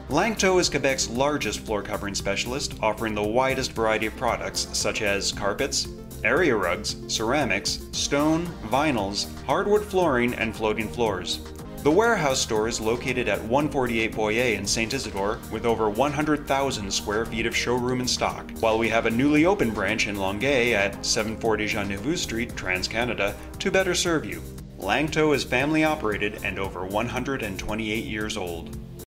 Lanctot is Quebec's largest floor covering specialist, offering the widest variety of products such as carpets, area rugs, ceramics, stone, vinyls, hardwood flooring, and floating floors. The warehouse store is located at 148 Boyer in St. Isidore with over 100,000 square feet of showroom in stock, while we have a newly opened branch in Longueuil at 740 Jean-Neveu Street, Trans-Canada, to better serve you. Lanctot is family operated and over 128 years old.